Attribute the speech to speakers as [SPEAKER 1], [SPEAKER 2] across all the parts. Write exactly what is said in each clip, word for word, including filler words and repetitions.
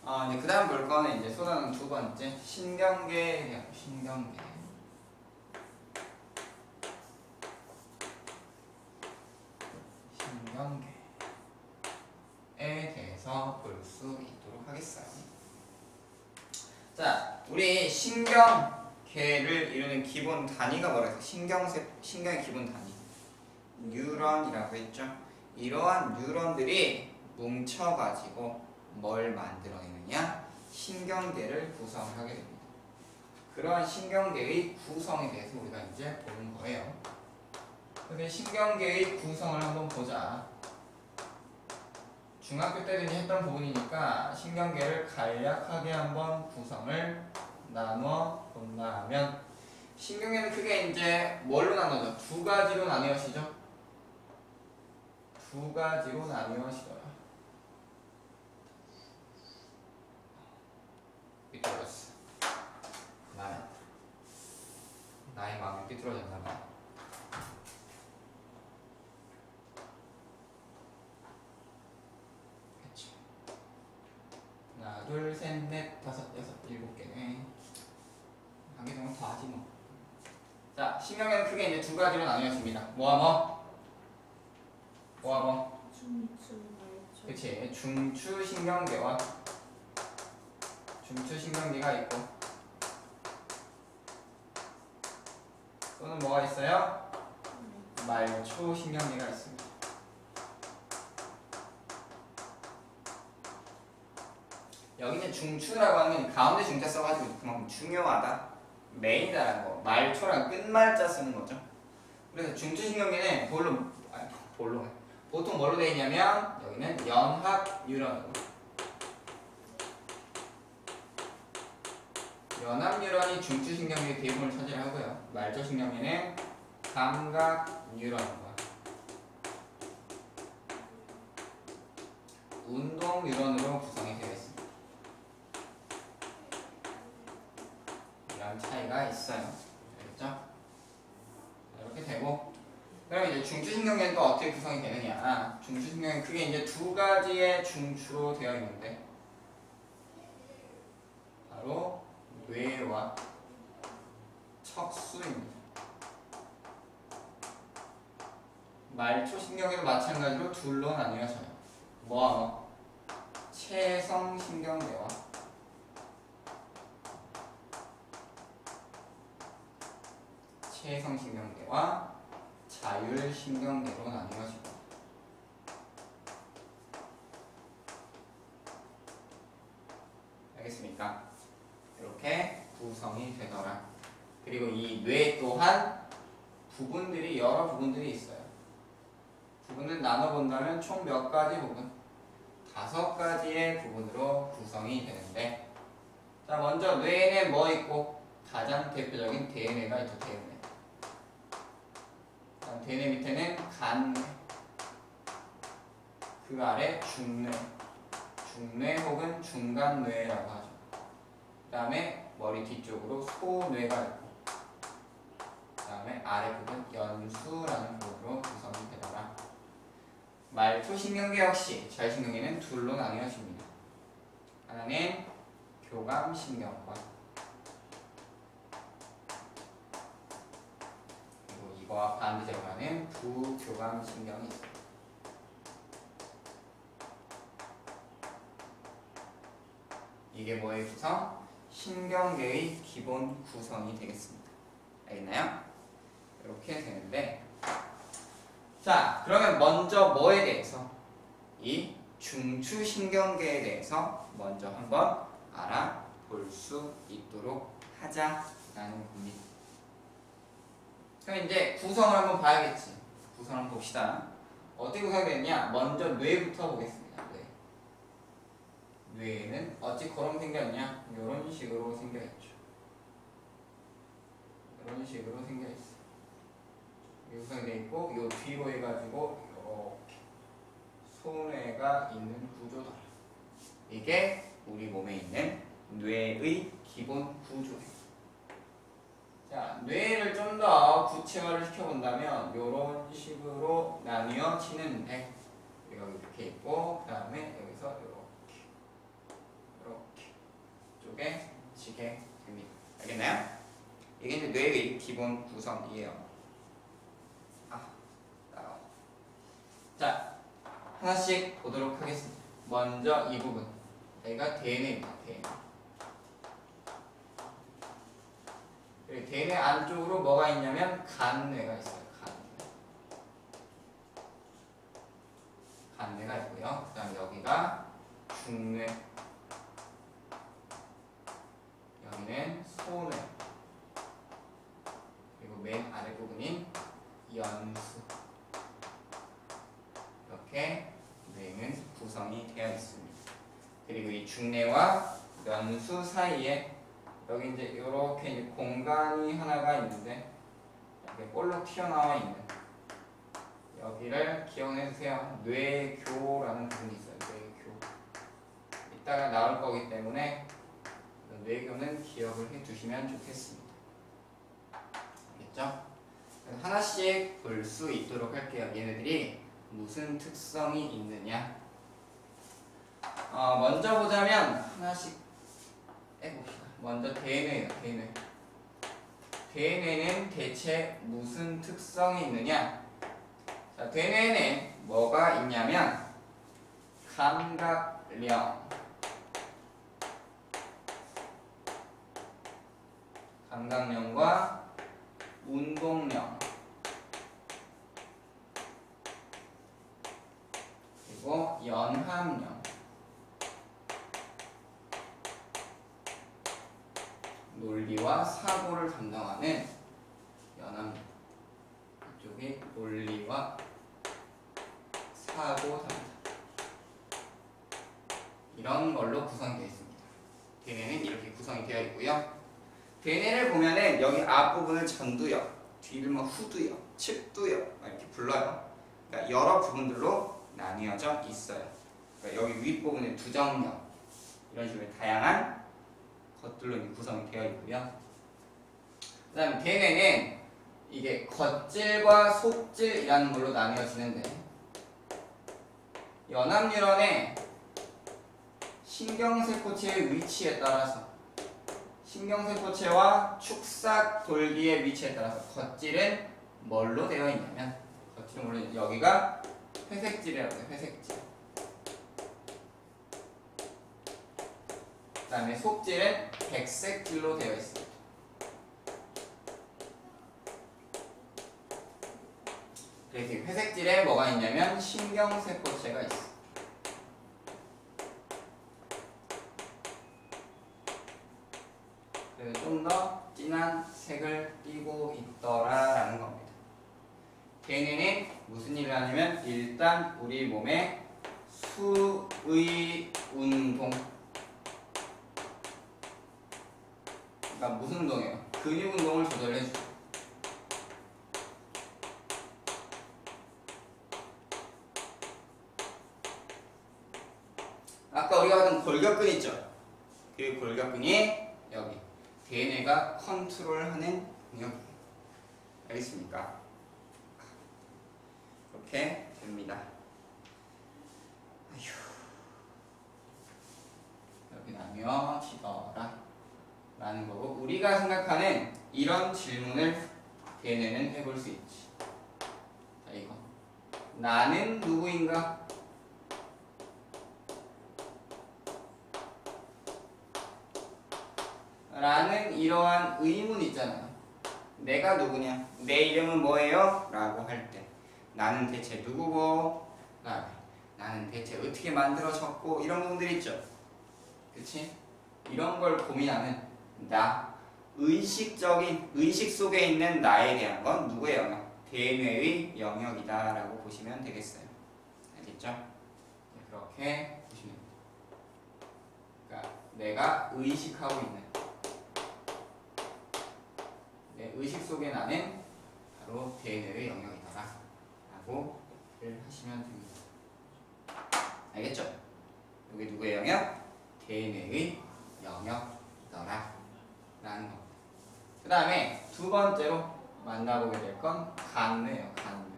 [SPEAKER 1] 아, 이제 그 다음 볼 거는 이제 소단은 두 번째 신경계, 신경계. 신경계에 대해서 볼 수 있도록 하겠어요. 자, 우리 신경계를 이루는 기본 단위가 뭐라 해서 신경세, 신경의 기본 단위. 뉴런이라고 했죠. 이러한 뉴런들이 뭉쳐가지고 뭘 만들어내느냐? 신경계를 구성하게 됩니다. 그러한 신경계의 구성에 대해서 우리가 이제 보는 거예요. 근데 신경계의 구성을 한번 보자. 중학교 때도 했던 부분이니까 신경계를 간략하게 한번 구성을 나눠 본다 하면 신경계는 크게 이제 뭘로 나눠져? 두 가지로 나뉘어지죠. 두 가지로 나뉘어지더라. 삐뚤어졌어. 나는 나의 마음이 삐뚤어졌나 봐. 그치. 하나, 둘, 셋, 넷, 다섯, 여섯, 일곱 개네. 한 개 정도 더 하지 뭐. 자, 신경계는 크게 이제 두 가지로 나뉘어집니다. 뭐와 뭐? 뭐와 뭐?
[SPEAKER 2] 중추, 말초.
[SPEAKER 1] 그치. 중추신경계와 중추신경계가 있고 또는 뭐가 있어요? 말초신경계가 있습니다. 여기는 중추라고 하는 가운데 중자 써가지고 그만큼 중요하다, 메인이다라는 거. 말초랑 끝말자 쓰는 거죠. 그래서 중추신경계는 뭘로, 아니 뭘로 보통 뭘로 되어 있냐면 여기는 연합 뉴런으로, 연합 뉴런이 중추신경계의 대부분을 차지하고요. 말초신경계는 감각 뉴런과 운동 뉴런으로 구성이 되어 있습니다. 이런 차이가 있어요. 알겠죠? 이렇게 되고, 그럼 이제 중추신경계는 또 어떻게 구성이 되느냐? 중추신경계는 크게 이제 두 가지의 중추로 되어 있는데 바로 뇌와 척수입니다. 말초신경계도 마찬가지로 둘로 나뉘어져요. 뭐와 뭐? 체성신경계와 체성신경계와 자율신경계로 나뉘어지고, 알겠습니까? 이렇게 구성이 되더라. 그리고 이 뇌 또한 부분들이 여러 부분들이 있어요. 부분을 나눠본다면 총 몇 가지 부분? 다섯 가지의 부분으로 구성이 되는데, 자, 먼저 뇌에는 뭐 있고? 가장 대표적인 대뇌가 있죠. 대뇌. 대뇌 밑에는 간뇌, 그 아래 중뇌, 중뇌 혹은 중간뇌라고 하죠. 그 다음에 머리 뒤쪽으로 소뇌가 있고, 그 다음에 아래 부분 연수라는 부분으로 구성이 되더라. 말초신경계 역시 자율신경계는 둘로 나뉘어집니다. 하나는 교감신경과, 그리고 이거와 반대로 가는 부교감신경이 있습니다. 이게 뭐의 구성? 신경계의 기본 구성이 되겠습니다. 알겠나요? 이렇게 되는데, 자, 그러면 먼저 뭐에 대해서? 이 중추신경계에 대해서 먼저 한번 알아볼 수 있도록 하자라는 겁니다. 그럼 이제 구성을 한번 봐야겠지. 구성을 한번 봅시다. 어떻게 구성이 됐냐? 먼저 뇌부터 보겠습니다. 뇌. 뇌는 어찌 그럼 생겼냐? 이런 식으로 생겨있죠. 이런 식으로 생겨있어. 구성이 되어 있고, 요 뒤로 해가지고 이렇게 소뇌가 있는 구조다. 이게 우리 몸에 있는 뇌의 기본 구조예요. 자, 뇌를 좀 더 구체화를 시켜본다면 이런 식으로 나뉘어지는데, 여기 이렇게 있고, 그 다음에 여기서 이렇게 이렇게 되나요? 이게 이제 뇌의 기본 구성이에요. 아, 따라와. 자, 하나씩 보도록 하겠습니다. 먼저 이 부분. 여기가 대뇌입니다. 대뇌. 그리고 대뇌 안쪽으로 뭐가 있냐면 간뇌가 있어요. 간뇌. 간뇌가 있고요. 그 다음 여기가 중뇌. 여기는 소뇌. 그리고 맨 아랫부분인 연수. 이렇게 뇌는 구성이 되어 있습니다. 그리고 이 중뇌와 연수 사이에 여기 이제 이렇게 이제 공간이 하나가 있는데 이렇게 볼록 튀어나와 있는 여기를 기억해 주세요. 뇌교라는 부분이 있어요. 뇌교. 이따가 나올 거기 때문에 뇌교는 기억을 해 두시면 좋겠습니다. 알겠죠? 하나씩 볼 수 있도록 할게요. 얘네들이 무슨 특성이 있느냐. 어, 먼저 보자면 하나씩 해봅시다. 먼저 대뇌예요. 대뇌. 대뇌는 대체 무슨 특성이 있느냐. 자, 대뇌는 뭐가 있냐면 감각령, 감각령과 운동령, 그리고 연함령, 논리와 사고를 담당하는 연함령. 이쪽이 논리와 사고 담당. 이런 걸로 구성되어 있습니다. 대뇌는 이렇게 구성이 되어 있고요. 대뇌를 보면은 여기 앞부분을 전두엽, 뒤를 뭐 후두엽, 측두엽 이렇게 불러요. 그러니까 여러 부분들로 나뉘어져 있어요. 그러니까 여기 윗부분에 두정엽 이런 식으로 다양한 것들로 구성이 되어 있고요. 그 다음에 대뇌는 이게 겉질과 속질이라는 걸로 나뉘어지는데 연합뉴런의 신경세포체의 위치에 따라서 신경세포체와 축삭돌기의 위치에 따라서 겉질은 뭘로 되어 있냐면 겉질은 물론 여기가 회색질이라고 해요. 회색질. 그 다음에 속질은 백색질로 되어 있습니다. 그래서 회색질에 뭐가 있냐면 신경세포체가 있어. 그래서 좀 더 진한 색을 띠고 있더라라는 겁니다. 대뇌는 무슨 일을 하냐면 일단 우리 몸의 수의 운동, 그러니까 무슨 운동이에요? 근육 운동을 조절해 주죠. 아까 우리가 봤던 골격근 있죠? 그 골격근이 여기 대뇌가 컨트롤하는 영역이에요. 알겠습니까? 이렇게 됩니다. 아휴. 여기 나뉘어지더라 라는 거고, 우리가 생각하는 이런 질문을 대뇌는 해볼 수 있지. 자, 이거 나는 누구인가? 라는 이러한 의문 있잖아요. 내가 누구냐? 내 이름은 뭐예요? 라고 할 때 나는 대체 누구고? 그다음에 나는 대체 어떻게 만들어졌고? 이런 부분들이 있죠. 그치? 이런 걸 고민하는 나, 의식적인, 의식 속에 있는 나에 대한 건 누구의 영역? 대뇌의 영역이다 라고 보시면 되겠어요. 알겠죠? 그렇게 보시면 됩니다. 그러니까 내가 의식하고 있는 내 의식 속에 나는 바로 대뇌의 영역이다 라고 를 하시면 됩니다. 알겠죠? 여기 누구의 영역? 대뇌의 영역이더라 라는 겁니다. 그 다음에 두 번째로 만나보게 될 건 간뇌예요. 간뇌.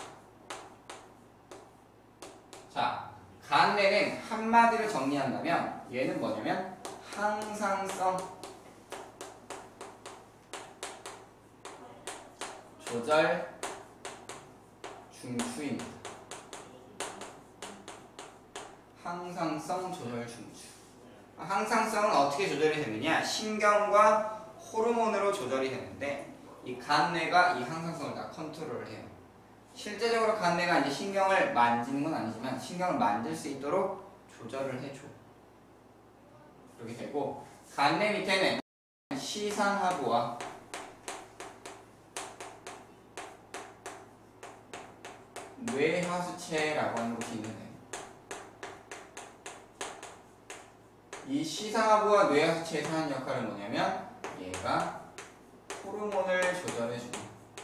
[SPEAKER 1] 자, 간뇌는 한마디로 정리한다면 얘는 뭐냐면 항상성 조절 중추입니다. 항상성 조절 중추. 항상성은 어떻게 조절이 되느냐? 신경과 호르몬으로 조절이 되는데 이 간뇌가 이 항상성을 다 컨트롤을 해요. 실제적으로 간뇌가 이제 신경을 만지는 건 아니지만 신경을 만질 수 있도록 조절을 해줘. 그렇게 되고 간뇌 밑에는 시상하부와 뇌하수체라고 하는 곳이 있는데 이 시상하부와 뇌하수체에서 하는 역할은 뭐냐면 얘가 호르몬을 조절해주는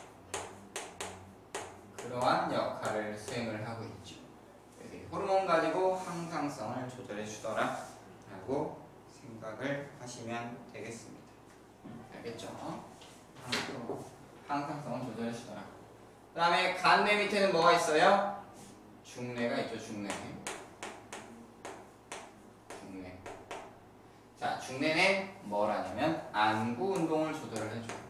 [SPEAKER 1] 그러한 역할을 수행을 하고 있죠. 그래서 이 호르몬 가지고 항상성을 조절해주더라 라고 생각을 하시면 되겠습니다. 알겠죠? 항상성을 조절해주더라. 그 다음에 간뇌 밑에는 뭐가 있어요? 중뇌가 있죠. 중뇌. 중뇌. 자, 중뇌는 뭘 하냐면 안구 운동을 조절을 해줘요.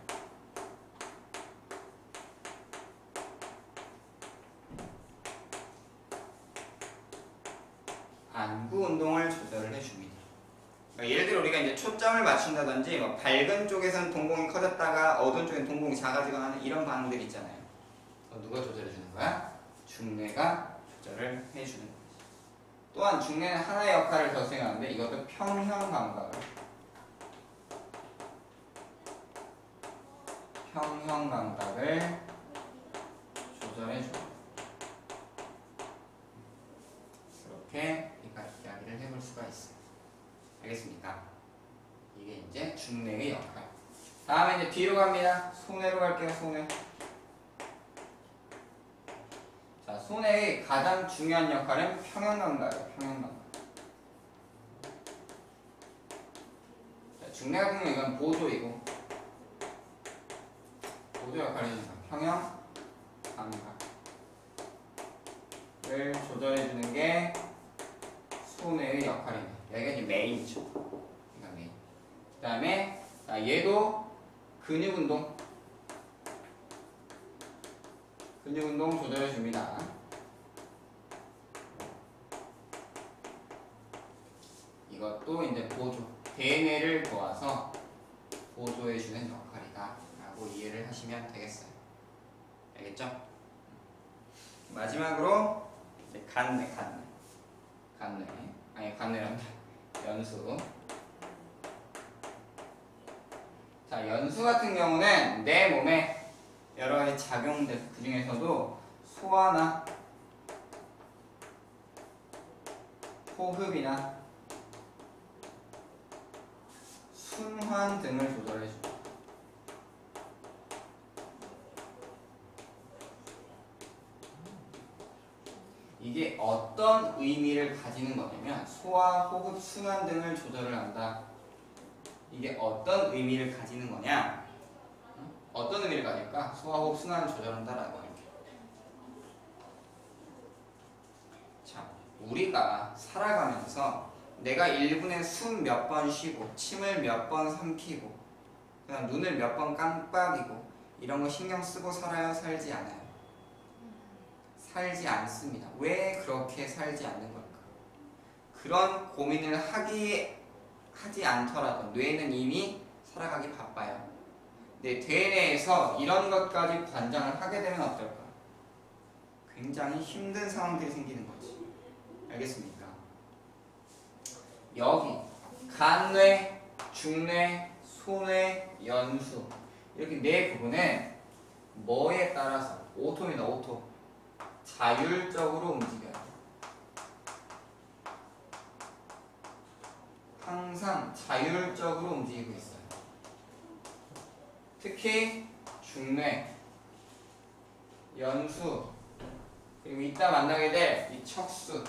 [SPEAKER 1] 안구 운동을 조절을 해줍니다. 그러니까 예를 들어 우리가 이제 초점을 맞춘다든지 뭐 밝은 쪽에서는 동공이 커졌다가 어두운 쪽엔 동공이 작아지거나 하는 이런 반응들 있잖아요. 누가 조절해 주는 거야? 중뇌가 조절을 해주는 거지. 또한 중뇌는 하나의 역할을 더 수행하는데 이것도 평형 감각을 평형 감각을 조절해 줍니다. 그렇게 우리가 이야기를 해볼 수가 있어요. 알겠습니까? 이게 이제 중뇌의 역할. 다음에 이제 뒤로 갑니다. 손해로 갈게요. 손해. 자, 손해의 가장 중요한 역할은 평형감각이에요. 평형감각. 자, 중뇌 같은 경우는 이건 보조이고 보조 역할을 해줍니다. 평형감각을 조절해주는 게 손해의 역할입니다. 여기가 이제 메인이죠. 그러니까 메인. 그 다음에 얘도 근육운동 근육운동 조절해줍니다. 이것도 이제 보조, 대뇌를 도와서 보조해주는 역할이다 라고 이해를 하시면 되겠어요. 알겠죠? 마지막으로 이제 간뇌, 간뇌 간뇌 아니 간뇌란다. 연수. 자, 연수 같은 경우는 내 몸에 여러 가지 작용들, 그 중에서도 소화나 호흡이나 순환 등을 조절해줍니다. 이게 어떤 의미를 가지는 거냐면 소화, 호흡, 순환 등을 조절을 한다. 이게 어떤 의미를 가지는 거냐? 어떤 의미를 가질까? 소화, 호흡, 순환을 조절한다라고 하는 게. 자, 우리가 살아가면서 내가 일 분에 숨 몇 번 쉬고 침을 몇 번 삼키고 그다음 눈을 몇 번 깜빡이고 이런 거 신경 쓰고 살아요? 살지 않아요? 살지 않습니다. 왜 그렇게 살지 않는 걸까? 그런 고민을 하기, 하지 않더라도 뇌는 이미 살아가기 바빠요. 네, 대뇌에서 이런 것까지 관장을 하게 되면 어떨까? 굉장히 힘든 상황들이 생기는 거지. 알겠습니까? 여기 간뇌, 중뇌, 소뇌, 연수 이렇게 네 부분은 뭐에 따라서 오토입니다. 오토. 자율적으로 움직여요. 항상 자율적으로 움직이고 있어요. 특히 중뇌, 연수, 그리고 이따 만나게 될 이 척수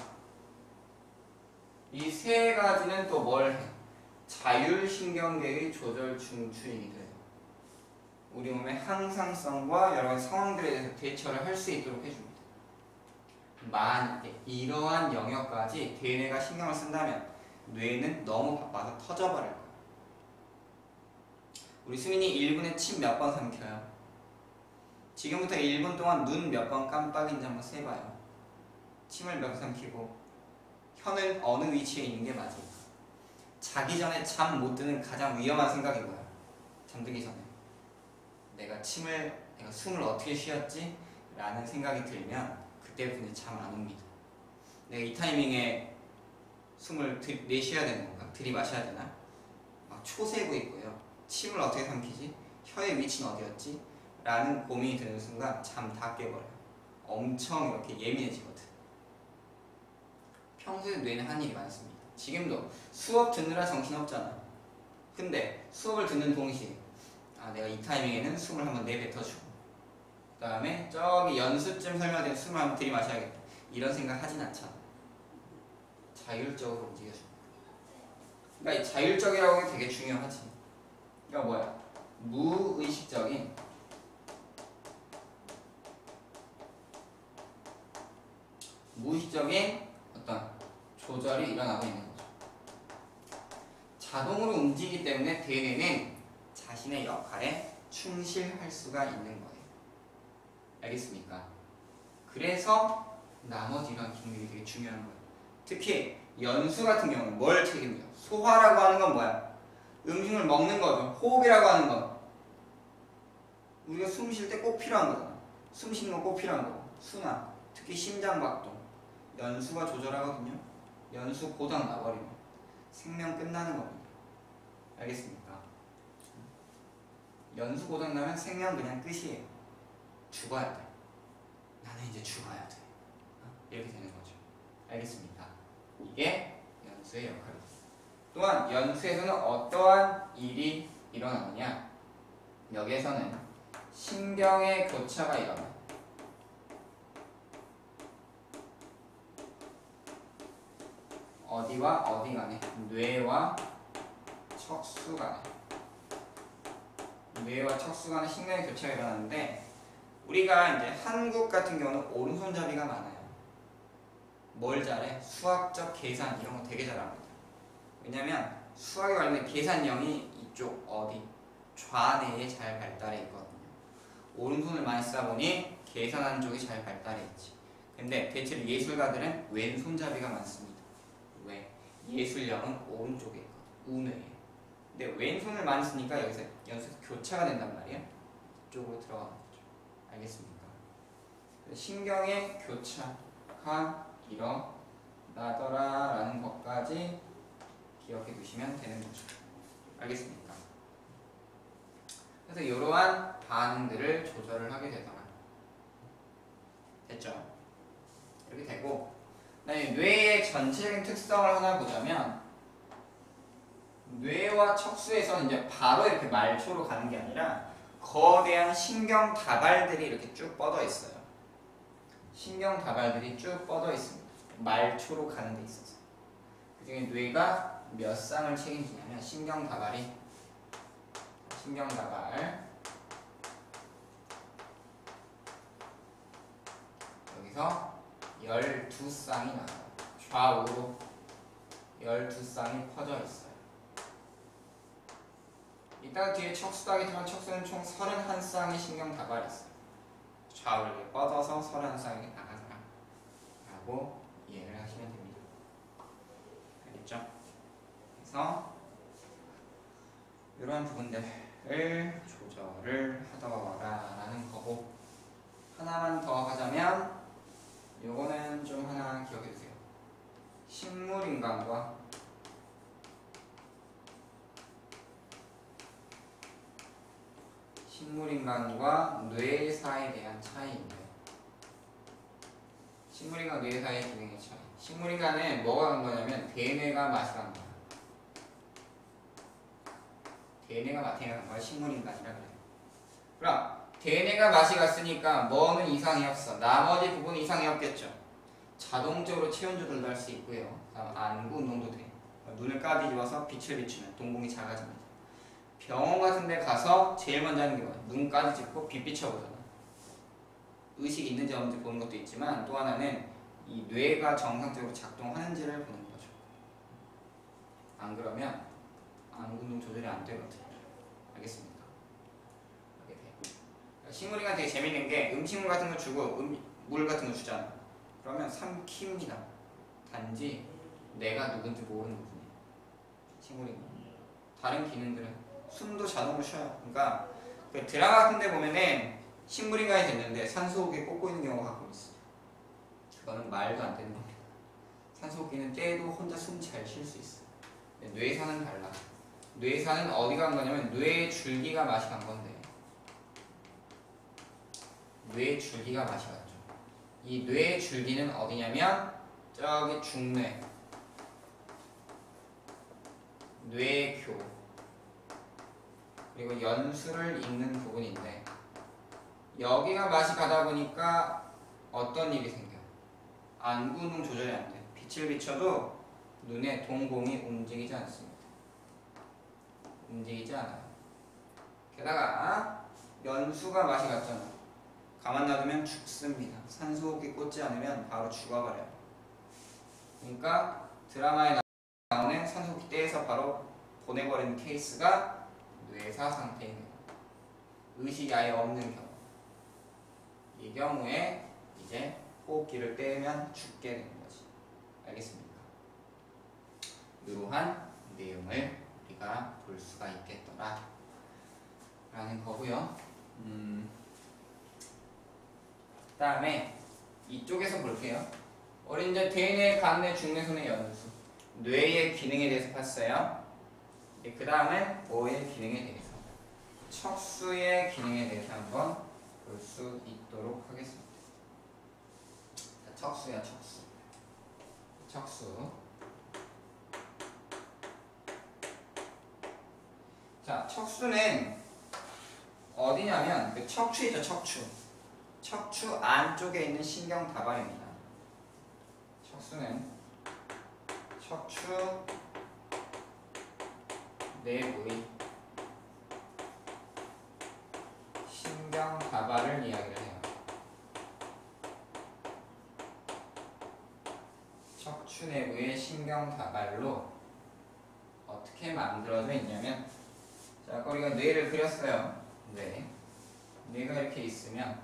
[SPEAKER 1] 이 세 가지는 또 뭘 해? 자율신경계의 조절 중추이기 돼요. 우리 몸의 항상성과 여러 가지 상황들에 대해서 대처를 할 수 있도록 해줍니다. 만약에 이러한 영역까지 대뇌가 신경을 쓴다면 뇌는 너무 바빠서 터져버릴 거예요. 우리 수민이 일 분에 침 몇 번 삼켜요? 지금부터 일 분 동안 눈 몇 번 깜빡인지 한번 세봐요. 침을 몇 번 삼키고 혀는 어느 위치에 있는 게 맞을까? 자기 전에 잠 못 드는 가장 위험한 생각이 뭐야? 잠들기 전에 내가 침을 내가 숨을 어떻게 쉬었지? 라는 생각이 들면 그때부터 이제 잠 안 옵니다. 내가 이 타이밍에 숨을 들, 내쉬어야 되는 건가? 들이마셔야 되나? 막 초세고 있고요. 침을 어떻게 삼키지? 혀의 위치는 어디였지? 라는 고민이 드는 순간 잠 다 깨버려요. 엄청 이렇게 예민해지거든. 평소에 뇌는 한 일이 많습니다. 지금도 수업 듣느라 정신없잖아. 근데 수업을 듣는 동시에 아 내가 이 타이밍에는 숨을 한번 내뱉어주고 그 다음에 저기 연습쯤 설명된 숨을 한번 들이마셔야겠다. 이런 생각 하진 않잖아. 자율적으로 움직여줘. 그러니까 이 자율적이라고 하는 게 되게 중요하지. 그러니까 뭐야? 무의식적인 무의식적인 어떤 조절이 일어나고 있는 거죠. 자동으로 움직이기 때문에 대뇌는 자신의 역할에 충실할 수가 있는 거예요. 알겠습니까? 그래서 나머지 이런 기능이 되게 중요한 거예요. 특히 연수 같은 경우는 뭘 책임져? 소화라고 하는 건 뭐야? 음식을 먹는 거죠. 호흡이라고 하는 건 우리가 숨 쉴 때 꼭 필요한 거잖아. 숨 쉬는 건 꼭 필요한 거고 순환, 특히 심장박동 연수가 조절하거든요. 연수 고장 나버리면 생명 끝나는 겁니다. 알겠습니까? 연수 고장 나면 생명 그냥 끝이에요. 죽어야 돼. 나는 이제 죽어야 돼. 이렇게 되는 거죠. 알겠습니까? 이게 연수의 역할입니다. 또한 연수에서는 어떠한 일이 일어나느냐? 여기에서는 신경의 교차가 일어나요. 어디와 어디 간에? 뇌와 척수 간에. 뇌와 척수 간에 신경의 교차가 일어나는데 우리가 이제 한국 같은 경우는 오른손잡이가 많아요. 뭘 잘해? 수학적 계산 이런 거 되게 잘합니다. 왜냐면 수학에 관련된 계산형이 이쪽 어디? 좌뇌에 잘 발달해 있거든요. 오른손을 많이 쓰다 보니 계산하는 쪽이 잘 발달해 있지. 근데 대체로 예술가들은 왼손잡이가 많습니다. 왜? 예술력은 오른쪽에 있거든. 우뇌에. 근데 왼손을 많이 쓰니까 여기서 연수에서 교차가 된단 말이야. 이쪽으로 들어가는 거죠. 알겠습니까? 신경의 교차가 일어나더라 라는 것까지 기억해 두시면 되는 거죠. 알겠습니까? 그래서 이러한 반응들을 조절을 하게 되더라. 됐죠? 이렇게 되고 그다음에 뇌의 전체적인 특성을 하나 보자면 뇌와 척수에서는 이제 바로 이렇게 말초로 가는 게 아니라 거대한 신경 다발들이 이렇게 쭉 뻗어 있어요. 신경 다발들이 쭉 뻗어 있습니다. 말초로 가는 데 있어서. 그 중에 뇌가 몇 쌍을 책임지냐면 신경 다발이 신경 다발 여기서 열두 쌍이 나와요. 좌우로 열두 쌍이 퍼져 있어요. 이따가 뒤에 척수도 하겠지만 척수는 총 서른한 쌍의 신경 다발이 있어요. 좌우를 이렇게 뻗어서 서른한 쌍이 나가더라 라고 이해를 하시면 됩니다. 알겠죠? 그래서 이러한 부분들을 조절을 하더라 라는 거고 하나만 더 하자면 요거는 좀 하나 기억해 두세요. 식물인간과 식물인간과 뇌사에 대한 차이인데 식물인간 뇌사의 기능의 차이. 식물인간은 뭐가 간 거냐면 대뇌가 맛이 간 거야. 대뇌가 맛이 간 거야. 식물인간이라 그래요. 그럼 대뇌가 맛이 갔으니까 뭐는 이상이 없어. 나머지 부분은 이상이 없겠죠. 자동적으로 체온 조절도 할 수 있고요. 안구 운동도 돼. 눈을 까뒤집어서 빛을 비추면 동공이 작아집니다. 병원 같은 데 가서 제일 먼저 하는 게 뭐야? 눈 까뒤집고 빛 비춰보잖아. 의식이 있는지 없는지 보는 것도 있지만 또 하나는 이 뇌가 정상적으로 작동하는지를 보는 거죠. 안 그러면 안구 운동 조절이 안 되거든요. 알겠습니까? 이렇게 돼. 식물인간 되게 재밌는 게 음식물 같은 거 주고 음, 물 같은 거 주잖아. 그러면 삼킵니다. 단지 내가 누군지 모르는 부분이에요. 식물인간. 다른 기능들은 숨도 자동으로 쉬어요. 그러니까 그 드라마 같은 데 보면은 식물인간이 됐는데 산소호흡기 꽂고 있는 경우가 가끔 있어요. 그거는 말도 안 되는 겁니다. 산소호흡기는 떼도 혼자 숨 잘 쉴 수 있어요. 뇌에서는 달라. 뇌에서는 어디가 간 거냐면 뇌의 줄기가 맛이 간 건데 뇌의 줄기가 맛이 갔죠. 이 뇌의 줄기는 어디냐면 저기 중뇌, 뇌교 그리고 연수를 잇는 부분인데 여기가 맛이 가다 보니까 어떤 일이 생겨? 안구는 조절이 안 돼. 빛을 비춰도 눈의 동공이 움직이지 않습니다. 움직이지 않아요. 게다가 연수가 맛이 갔잖아. 가만 놔두면 죽습니다. 산소호흡기 꽂지 않으면 바로 죽어버려요. 그러니까 드라마에 나오는 산소호흡기 떼에서 바로 보내버리는 케이스가 뇌사 상태인 경우, 의식이 아예 없는 경우, 이 경우에 이제 호흡기를 떼면 죽게 되는 거지. 알겠습니까? 이러한 내용을 우리가 볼 수가 있겠더라 라는 거고요. 음, 그 다음에 이쪽에서 볼게요. 우리 이제 대뇌, 간뇌, 중뇌, 소뇌, 연수 뇌의 기능에 대해서 봤어요. 그 다음에 뭐의 기능에 대해서, 척수의 기능에 대해서 한번 볼 수 있도록 하겠습니다. 자, 척수야, 척수. 척수. 자, 척수는 어디냐면 그 척추이죠, 척추. 척추 안쪽에 있는 신경 다발입니다. 척수는 척추 내부의 신경 다발을 이야기를 해요. 척추 내부의 신경 다발로 어떻게 만들어져 있냐면, 자, 아까 우리가 뇌를 그렸어요. 뇌. 뇌가 이렇게 있으면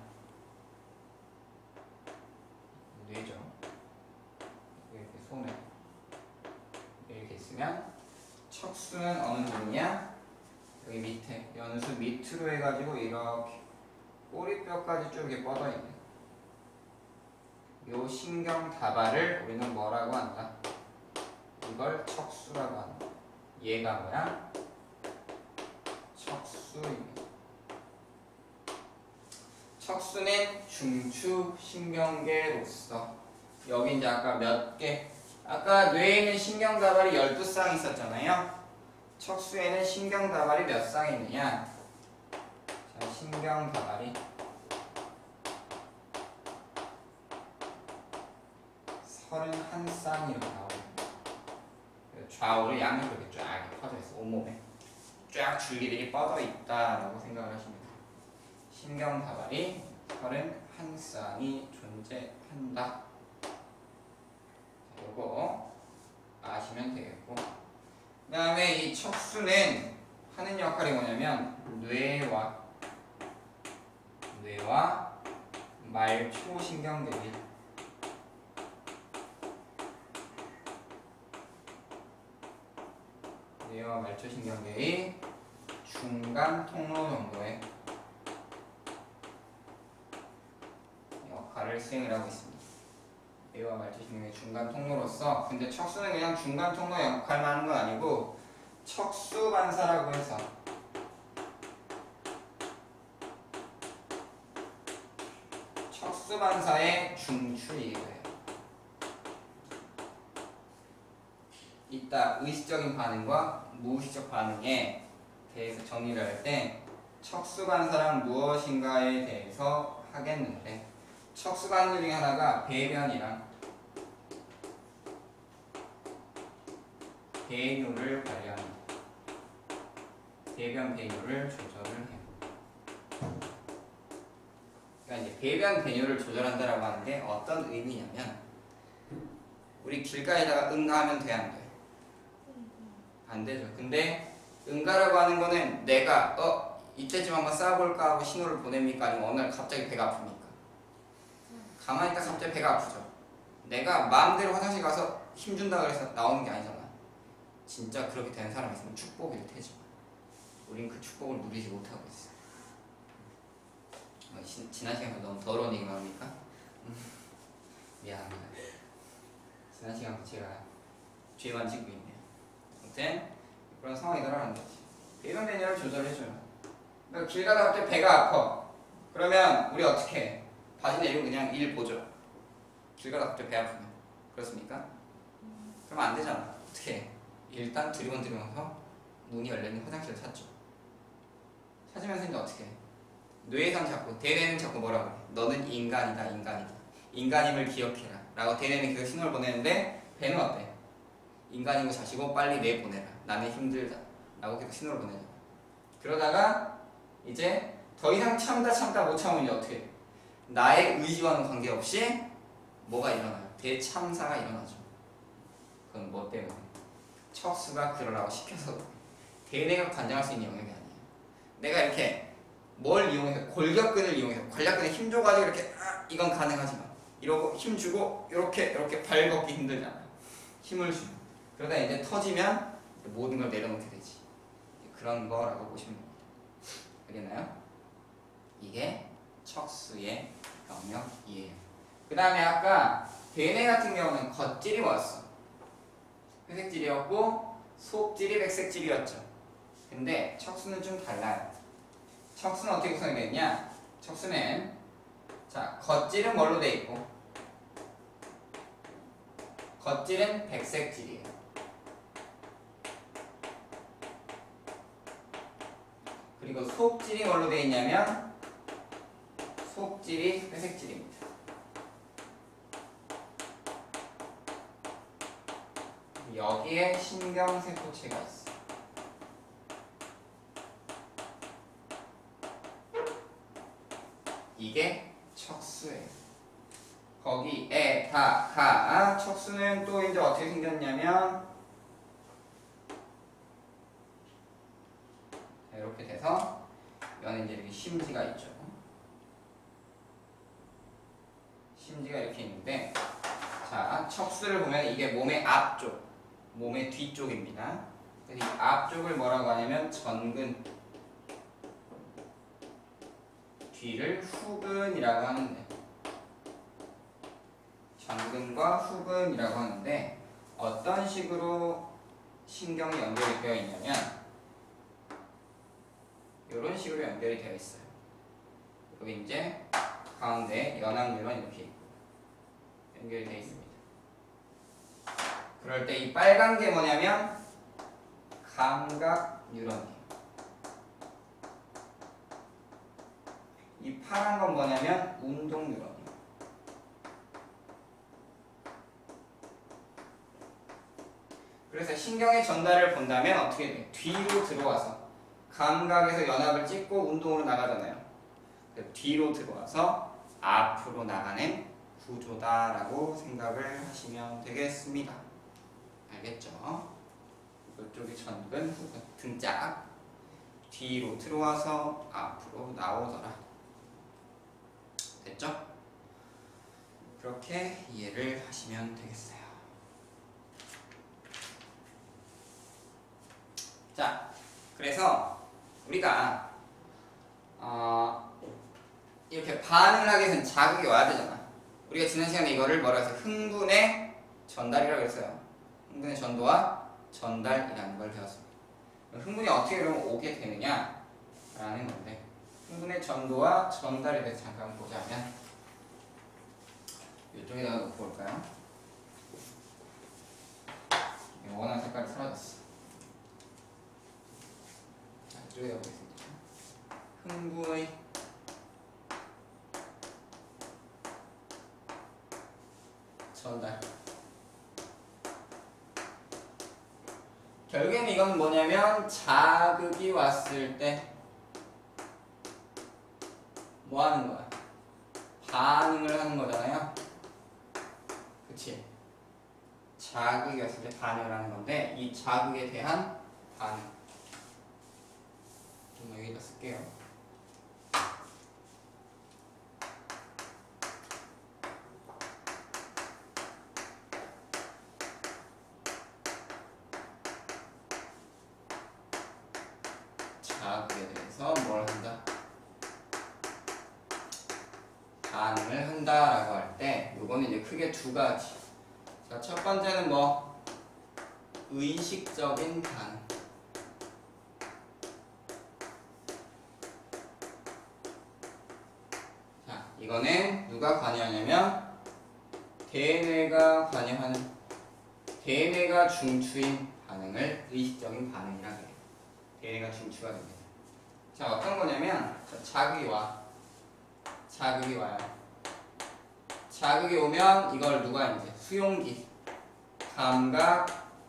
[SPEAKER 1] 뇌죠. 이렇게 손에 이렇게 있으면 척수는 어느 부분이야? 여기 밑에 연수 밑으로 해가지고 이렇게 꼬리뼈까지 쭉 이렇게 뻗어 있는 요 신경 다발을 우리는 뭐라고 한다? 이걸 척수라고 한다. 얘가 뭐야? 척수입니다. 척수는 중추 신경계로서, 여기 이제 아까 몇 개, 아까 뇌에는 신경 다발이 열두 쌍 있었잖아요. 척수에는 신경 다발이 몇 쌍 있느냐? 자, 신경 다발이 서른한 쌍 이렇게 나옵니다. 좌우로 양이 그렇게 쫙 퍼져 있어. 온몸에 쫙 줄기들이 뻗어 있다라고 생각을 하시면 돼요. 신경 다발이 서른한 쌍이 존재한다. 요거 아시면 되겠고, 그 다음에 이 척수는 하는 역할이 뭐냐면 뇌와 뇌와 말초신경들이 뇌와 말초신경들이 중간 통로 정도의 역할을 수행을 하고 있습니다. 뇌와 말초신경의 중간 통로로서, 근데 척수는 그냥 중간 통로 역할만 하는 건 아니고 척수반사라고 해서 척수반사의 중추이기도 해요. 이따 의식적인 반응과 무의식적 반응에 대해서 정리를 할 때 척수반사란 무엇인가에 대해서 하겠는데, 척수반응 중에 하나가 배변이랑 배뇨를 관리하는, 배변 배뇨를 조절을 해요. 그러니까 이제 배변 배뇨를 조절한다라고 하는 게 어떤 의미냐면, 우리 길가에다가 응가하면 돼, 안 돼? 안 되죠. 근데 응가라고 하는 거는 내가 어 이때쯤 한번 싸볼까 하고 신호를 보냅니까? 아니면 어느 날 갑자기 배가 아픕니까? 가만히 있다 갑자기 배가 아프죠. 내가 마음대로 화장실 가서 힘준다 그래서 나오는 게 아니잖아. 진짜 그렇게 되는 사람이 있으면 축복일 테지만 우린 그 축복을 누리지 못하고 있어. 어, 시, 지난 시간에 너무 더러운 얘기만 합니까? 음, 미안합니다. 지난 시간부터 제가 죄만 짓고 있네요. 아무튼 그런 상황이더라는 거지. 배변 매니아를 조절해줘요. 그러니까 길 가다 갑자기 배가 아파. 그러면 우리 어떻게 해? 바지 내리고 그냥 일 보죠. 길 가다 갑자기 배 아프면. 그렇습니까? 그러면 안 되잖아. 어떻게 해? 일단 두리번두리번서 문이 열려있는 화장실을 찾죠. 찾으면서 이제 어떻게 해? 뇌에선 자꾸, 대뇌는 자꾸 뭐라 그래? 너는 인간이다, 인간이다. 인간임을 기억해라. 라고 대뇌는 계속 신호를 보내는데 배는 어때? 인간인 거 자시고 빨리 뇌 보내라. 나는 힘들다. 라고 계속 신호를 보내잖아. 그러다가 이제 더 이상 참다 참다 못 참으면 이제 어떻게 해? 나의 의지와는 관계없이 뭐가 일어나요? 대참사가 일어나죠. 그건 뭐 때문에? 척수가 그러라고 시켜서 대뇌가 관장할 수 있는 영역이 아니에요. 내가 이렇게 뭘 이용해서 골격근을 이용해서 관략근에 힘 줘가지고 이렇게 아, 이건 가능하지만 이러고 힘 주고 이렇게 이렇게 발 걷기 힘들잖아. 힘을 주면 그러다 이제 터지면 모든 걸 내려놓게 되지. 그런 거라고 보시면 됩니다. 알겠나요? 이게 척수의 영역이에요. 그 다음에 아까 대뇌 같은 경우는 겉질이 뭐였어? 회색질이었고 속질이 백색질이었죠. 근데 척수는 좀 달라요. 척수는 어떻게 구성이 되어 있냐? 척수는 자 겉질은 뭘로 되어 있고 겉질은 백색질이에요. 그리고 속질이 뭘로 되어 있냐면 속질이 회색질입니다. 여기에 신경세포체가 있어. 이게 척수예요. 거기에다가 척수는 또 이제 어떻게 생겼냐면 이렇게 돼서 여기 이제 이렇게 심지가 있죠. 심지가 이렇게 있는데 자 척수를 보면 이게 몸의 앞쪽, 몸의 뒤쪽입니다. 이 앞쪽을 뭐라고 하냐면 전근, 뒤를 후근이라고 하는데 전근과 후근이라고 하는데 어떤 식으로 신경이 연결이 되어 있냐면 이런 식으로 연결이 되어 있어요. 여기 이제 가운데 연합뉴런 이렇게 있고 연결이 되어 있습니다. 그럴 때 이 빨간 게 뭐냐면 감각 뉴런이에요. 이 파란 건 뭐냐면 운동 뉴런이에요. 그래서 신경의 전달을 본다면 어떻게 돼? 뒤로 들어와서 감각에서 연합을 찍고 운동으로 나가잖아요. 뒤로 들어와서 앞으로 나가는 구조다라고 생각을 하시면 되겠습니다. 알겠죠? 이쪽이 전근, 후근, 등짝 뒤로 들어와서 앞으로 나오더라. 됐죠? 그렇게 이해를 하시면 되겠어요. 자, 그래서 우리가 어, 이렇게 반응을 하기 위해서는 자극이 와야 되잖아. 우리가 지난 시간에 이거를 뭐라 해서 흥분의 전달이라고 했어요. 흥분의 전도와 전달이라는 걸 배웠습니다. 흥분이 어떻게 그러면 오게 되느냐 라는 건데 흥분의 전도와 전달에 대해서 잠깐 보자면 이쪽에다가 놓고 볼까요? 원하는 색깔이 사라졌어. 자, 이쪽에다 보겠습니다. 흥분의 전달. 결국에는 이건 뭐냐면 자극이 왔을 때 뭐 하는 거야? 반응을 하는 거잖아요. 그치? 자극이 왔을 때 반응을 하는 건데 이 자극에 대한 반응 뭐 여기다 쓸게요. 자극에 대해서 뭘 한다? 반응을 한다라고 할 때 요거는 이제 크게 두 가지. 자, 첫 번째는 뭐? 의식적인 반응. 자, 이거는 누가 관여하냐면 대뇌가 관여하는, 대뇌가 중추인 반응을 의식적인 반응이라고 해요. 대뇌가 중추가 됩니다. 자, 어떤 거냐면 자, 자극이 와. 자극이 와요. 자극이 오면 이걸 누가 이제 수용기, 감각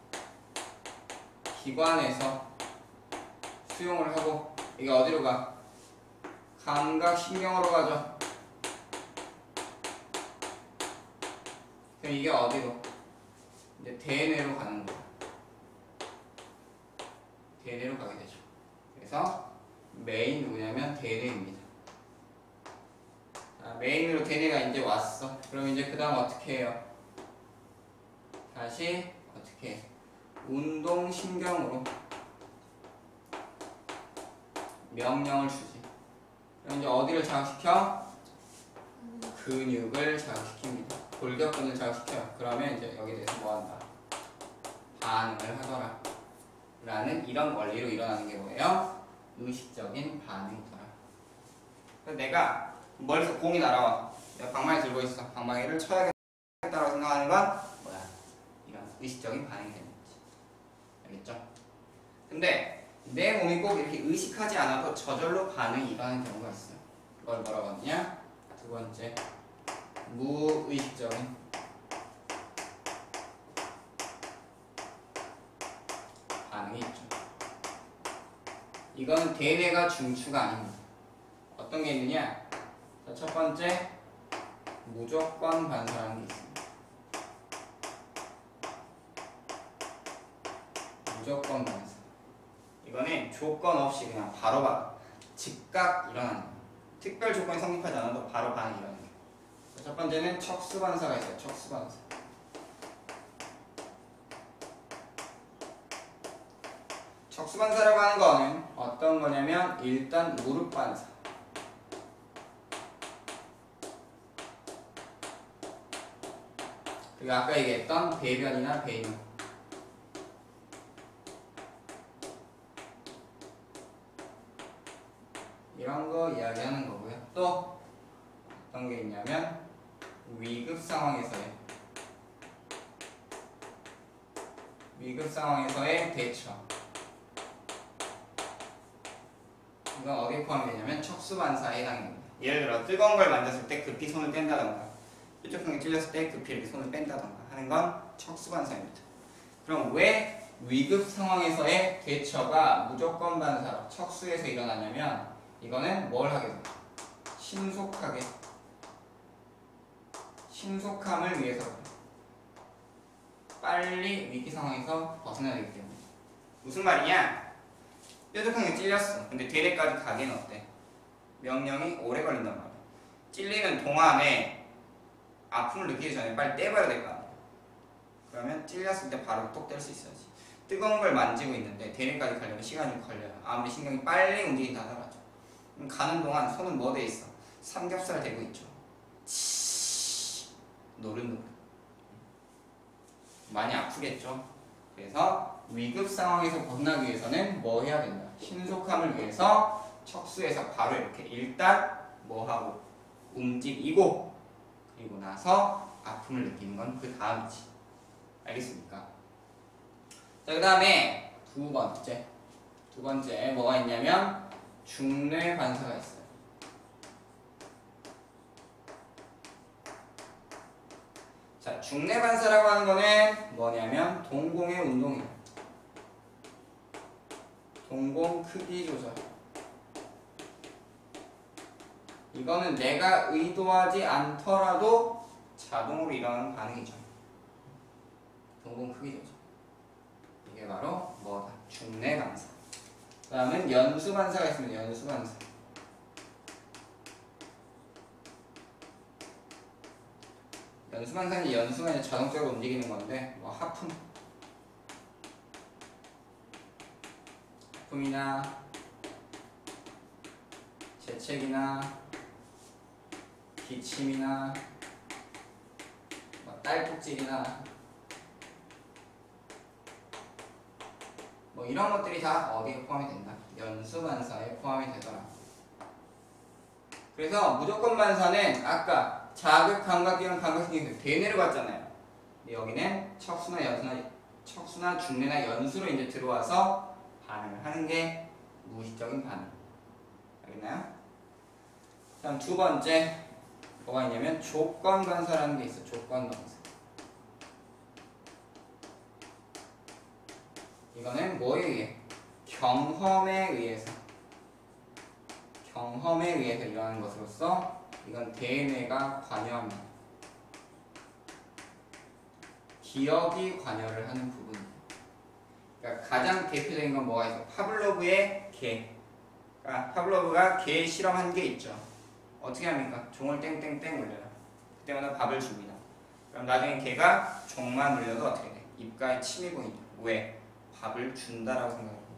[SPEAKER 1] 기관에서 수용을 하고, 이게 어디로 가? 감각 신경으로 가죠. 그럼 이게 어디로? 이제 대뇌로 가는 거야. 대뇌로 가게 되죠. 그래서 메인 누구냐면 대뇌입니다. 자, 메인으로 대뇌가 이제 왔어. 그럼 이제 그 다음 어떻게 해요? 다시 어떻게 해? 운동신경으로 명령을 주지. 그럼 이제 어디를 자극시켜? 근육을 자극시킵니다. 골격근을 자극시켜요. 그러면 이제 여기에 대해서 뭐 한다? 반응을 하더라. 라는 이런 원리로 일어나는 게 뭐예요? 의식적인 반응이더라. 그래서 내가 머리에서 공이 날아와. 내가 방망이 들고 있어. 방망이를 쳐야겠다라고 생각하는 건 뭐야? 이런 의식적인 반응이 되는 거지. 알겠죠? 근데 내 몸이 꼭 이렇게 의식하지 않아도 저절로 반응이 일어나는 경우가 있어요. 그걸 뭐라고 하느냐? 두 번째, 무의식적인 반응이 있죠. 이건 대뇌가 중추가 아닙니다. 어떤 게 있느냐? 자, 첫 번째, 무조건 반사라는 게 있습니다. 무조건 반사. 이거는 조건 없이 그냥 바로 바로 즉각 일어나는 거예요. 특별 조건이 성립하지 않아도 바로 반응이 일어나는 거예요. 자, 첫 번째는 척수 반사가 있어요. 척수 반사. 척수 반사라고 하는 거는 어떤 거냐면 일단 무릎 반사. 그리고 아까 얘기했던 배변이나 배변. 이런 거 이야기하는 거고요. 또 어떤 게 있냐면 위급 상황에서의 위급 상황에서의 대처. 이건 어디에 포함이 되냐면 척수 반사에 해당됩니다. 예를 들어 뜨거운 걸 만졌을 때 급히 손을 뺀다던가, 뾰족하게 찔렸을 때 급히 이렇게 손을 뺀다던가 하는 건 척수 반사입니다. 그럼 왜 위급 상황에서의 대처가 무조건 반사로 척수에서 일어나냐면 이거는 뭘 하게 돼? 신속하게 신속함을 위해서 그래. 빨리 위기 상황에서 벗어나야 되기 때문에. 무슨 말이냐? 뾰족하게 찔렸어. 근데 대뇌까지 가기엔 어때? 명령이 오래 걸린단 말이야. 찔리는 동안에 아픔을 느끼기 전에 빨리 떼버려야 될 거 아니야. 그러면 찔렸을 때 바로 톡 뗄 수 있어야지. 뜨거운 걸 만지고 있는데 대뇌까지 가려면 시간이 걸려요. 아무리 신경이 빨리 움직인다 하더라도. 가는 동안 손은 뭐 돼 있어? 삼겹살 대고 있죠. 치으 노릇노릇. 많이 아프겠죠. 그래서 위급 상황에서 벗어나기 위해서는 뭐 해야 된다? 신속함을 위해서 척수에서 바로 이렇게 일단 뭐 하고 움직이고, 그리고 나서 아픔을 느끼는 건 그 다음이지. 알겠습니까? 자, 그 다음에 두 번째 두 번째 뭐가 있냐면 중뇌 반사가 있어요. 자, 중뇌 반사라고 하는 거는 뭐냐면 동공의 운동이에요. 동공 크기 조절. 이거는 내가 의도하지 않더라도 자동으로 일어나는 반응이죠. 동공 크기 조절. 이게 바로 뭐다? 중뇌 반사. 그 다음은 연수반사가 있습니다. 연수반사. 연수반사는 연수가 이제 자동적으로 움직이는 건데, 뭐 하품, 하품이나 재채기나 기침이나 뭐 딸꾹질이나 뭐 이런 것들이 다 어디에 포함이 된다? 연수반사에 포함이 되더라. 그래서 무조건 반사는 아까 자극, 감각, 기능, 감각신경 대뇌를 봤잖아요. 여기는 척수나 연수나 척수나 중뇌나 연수로 이제 들어와서 반응을 하는 게 무의식적인 반응. 알겠나요? 다음 두 번째 뭐가 있냐면 조건반사라는 게 있어. 조건반사. 이거는 뭐에 의해? 경험에 의해서 경험에 의해서 일어나는 것으로서 이건 대뇌가 관여합니다. 기억이 관여를 하는 부분. 그러니까 가장 대표적인 건 뭐가 있어? 파블로브의 개. 그러니까 파블로브가 개 실험한 게 있죠. 어떻게 합니까? 종을 땡땡땡 울려라. 그때마다 밥을 줍니다. 그럼 나중에 개가 종만 울려도 어떻게 돼? 입가에 침이 보이죠. 왜? 밥을 준다라고 생각합니다.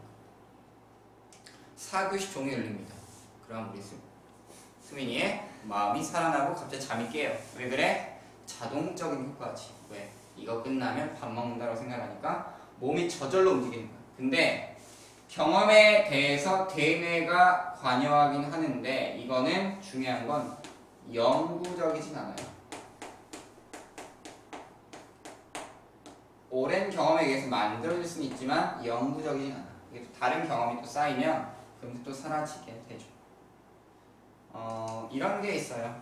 [SPEAKER 1] 사교시 종이 울립니다. 그럼 우리 수, 수민이의 마음이 살아나고 갑자기 잠이 깨요. 왜 그래? 자동적인 효과지. 왜? 이거 끝나면 밥 먹는다고 생각하니까 몸이 저절로 움직이는 거야. 근데 경험에 대해서 대뇌가 관여하긴 하는데 이거는 중요한 건 영구적이진 않아요. 오랜 경험에 의해서 만들어질 수는 있지만 영구적이진 않아. 이게 또 다른 경험이 또 쌓이면 그럼 또 사라지게 되죠. 어, 이런 게 있어요.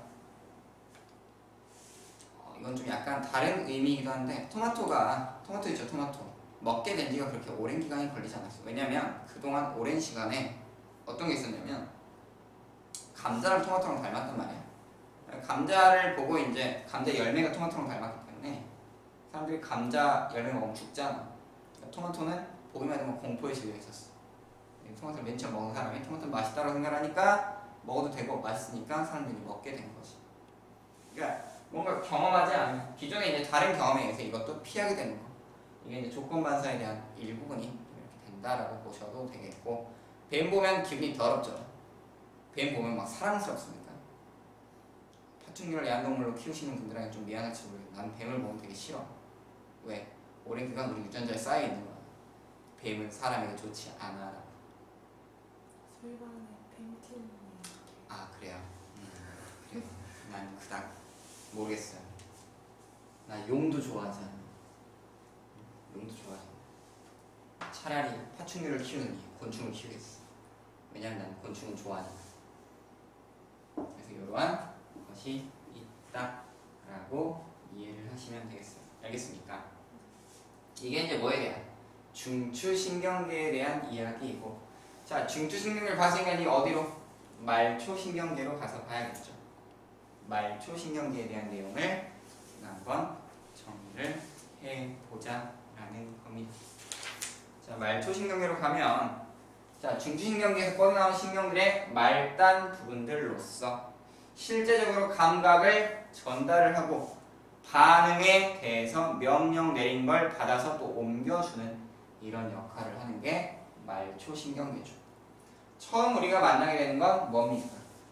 [SPEAKER 1] 어, 이건 좀 약간 다른 의미이기도 한데 토마토가 토마토 있죠. 토마토 먹게 된 지가 그렇게 오랜 기간이 걸리지 않았어. 왜냐면 그동안 오랜 시간에 어떤 게 있었냐면 감자랑 토마토랑 닮았단 말이야. 감자를 보고 이제 감자 열매가 토마토랑 닮았기 때문에 사람들이 감자 열매 먹으면 죽잖아. 그러니까 토마토는 보기만 해도 공포에 질려 있었어. 토마토를 맨 처음 먹은 사람이 토마토는 맛있다고 생각하니까 먹어도 되고 맛있으니까 사람들이 먹게 된 거지. 그러니까 뭔가 경험하지 않으면 기존에 이제 다른 경험에 의해서 이것도 피하게 되는 거. 이게 이제 조건반사에 대한 일부분이 이렇게 된다라고 보셔도 되겠고, 뱀 보면 기분이 더럽죠. 뱀 보면 막 사랑스럽습니까? 파충류를 애완동물로 키우시는 분들에게 좀 미안할지 모르겠는데 난 뱀을 보면 되게 싫어. 왜? 오랜 기간 우리 유전자에 쌓여 있는 거야. 뱀은 사람에게 좋지 않아.
[SPEAKER 2] 설반에 뱀팀이.
[SPEAKER 1] 아 그래요? 음, 그래. 난 그닥 모르겠어요. 나 용도 좋아하잖아. 용도 좋아하잖아. 차라리 파충류를 키우느니 곤충을 키우겠어. 왜냐면 난 곤충을 좋아하니까. 그래서 이러한 것이 있다라고 이해를 하시면 되겠어요. 알겠습니까? 이게 이제 뭐에 대한? 중추신경계에 대한 이야기이고, 자, 중추신경계를 봤으니까 이제 어디로? 말초신경계로 가서 봐야겠죠. 말초신경계에 대한 내용을 한번 정리를 해보자 라는 겁니다. 자, 말초신경계로 가면, 자, 중추신경계에서 뻗어나온 신경들의 말단 부분들로서 실제적으로 감각을 전달을 하고 반응에 대해서 명령 내린 걸 받아서 또 옮겨주는 이런 역할을 하는 게 말초신경계죠. 처음 우리가 만나게 되는 건 뭡니까?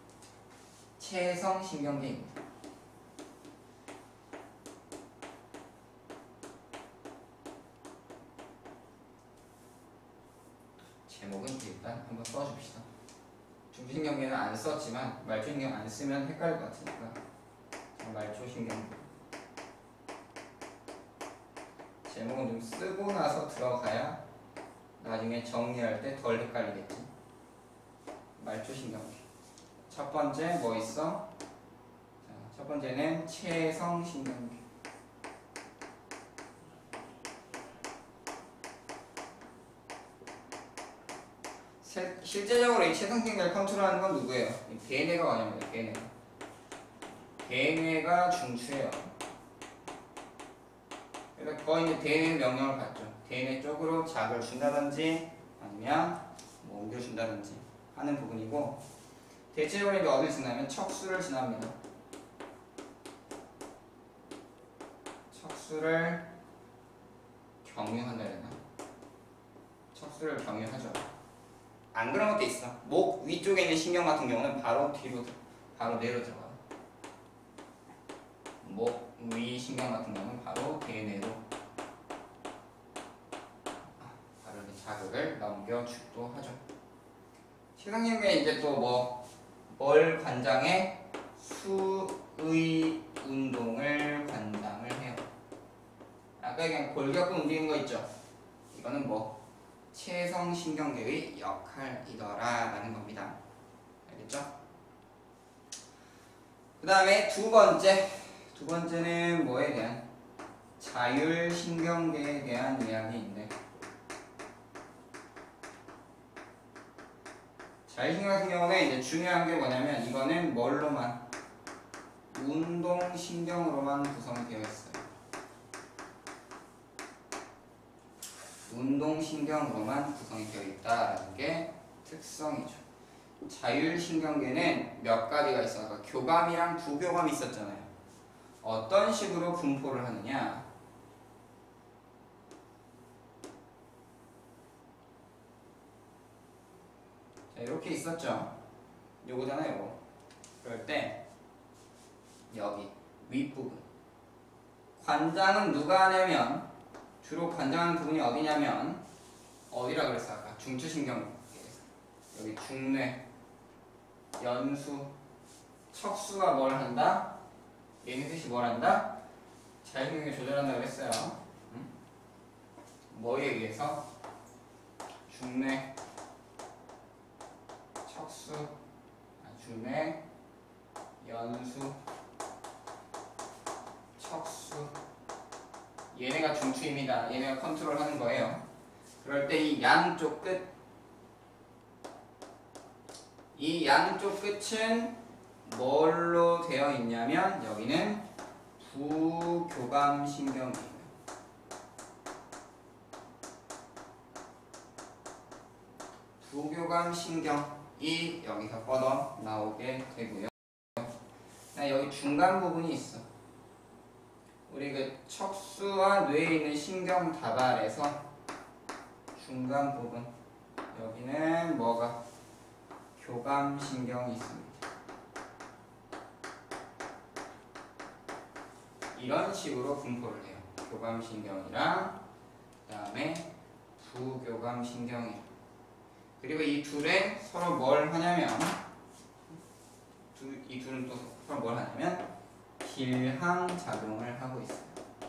[SPEAKER 1] 체성신경계입니다. 제목은 일단 한번 써줍시다. 중추신경계는 안 썼지만 말초신경 안 쓰면 헷갈릴 것 같으니까 말초신경계 제목은 좀 쓰고 나서 들어가야 나중에 정리할 때 덜 헷갈리겠지. 말초신경계 첫 번째 뭐 있어? 자, 첫 번째는 체성신경계. 실제적으로 이 체성신경계를 컨트롤하는 건 누구예요? 이 대뇌가 관여합니다. 대뇌가 대뇌가 중추예요. 그래서 거의 이제 대뇌 명령을 받죠. 대뇌 쪽으로 자극을 준다든지 아니면 뭐 옮겨준다든지 하는 부분이고, 대체적으로 이제 어디를 지나면 척수를 지납니다. 척수를 경유한다 해야 되나? 척수를 경유하죠. 안 그런 것도 있어. 목 위쪽에 있는 신경 같은 경우는 바로 뒤로, 바로 내려 들어가요. 목 위 신경 같은 경우는 바로 대뇌로 바로 자극을 넘겨주기도 하죠. 시각신경에 이제 또 뭐 뭘 관장해? 수의 운동을 관장을 해요. 아까 그냥 골격근 움직이는 거 있죠? 이거는 뭐 체성신경계의 역할이더라 라는 겁니다. 알겠죠? 그 다음에 두 번째 두 번째는 뭐에 대한? 자율신경계에 대한 이야기인데, 자율신경 같은 경우는 이제 중요한 게 뭐냐면 이거는 뭘로만? 운동신경으로만 구성이 되어 있어요. 운동신경으로만 구성이 되어 있다라는 게 특성이죠. 자율신경계는 몇 가지가 있어서 교감이랑 부교감이 있었잖아요. 어떤 식으로 분포를 하느냐? 자, 이렇게 있었죠. 요거잖아요, 요거. 그럴 때 여기 윗부분 관장은 누가 하냐면, 주로 관장하는 부분이 어디냐면 어디라 그랬어 아까? 중추신경. 여기 중뇌, 연수, 척수가 뭘 한다? 얘네들이 뭘 한다? 자율신경을 조절한다 그랬어요. 응? 뭐에 의해서? 중뇌, 척수, 아, 중뇌, 연수, 척수. 얘네가 중추입니다. 얘네가 컨트롤하는 거예요. 그럴 때 이 양쪽 끝, 이 양쪽 끝은 뭘로 되어 있냐면 여기는 부교감신경이에요. 부교감신경이 여기서 뻗어 나오게 되고요. 여기 중간 부분이 있어. 우리 그 척수와 뇌에 있는 신경 다발에서 중간 부분, 여기는 뭐가? 교감신경이 있습니다. 이런 식으로 분포를 해요. 교감신경이랑 그 다음에 부교감신경이. 그리고 이 둘은 서로 뭘 하냐면, 두, 이 둘은 또 서로 뭘 하냐면 길항작용을 하고 있어요.